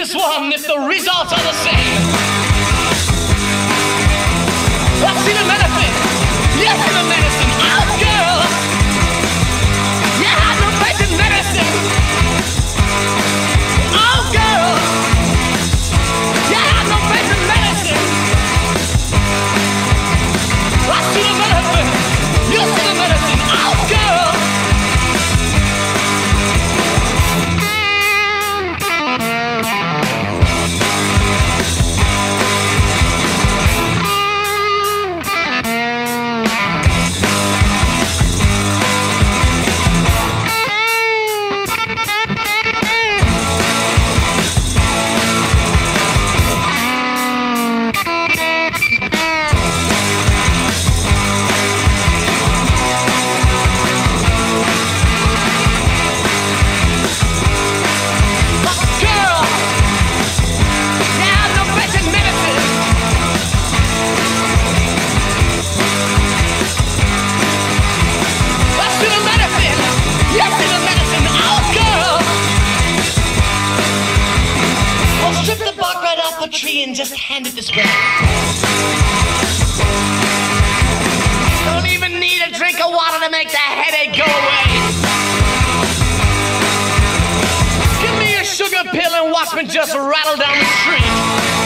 this one if the results are the same. I see the medicine, yes, see the medicine. Oh, girl, yeah, I know basic medicine. Oh, girl, yeah, I know basic medicine. I see the medicine, you see the medicine. Oh, girl. Tree and just hand it this way. Don't even need a drink of water to make the headache go away. Give me a sugar pill and watch me just rattle down the street.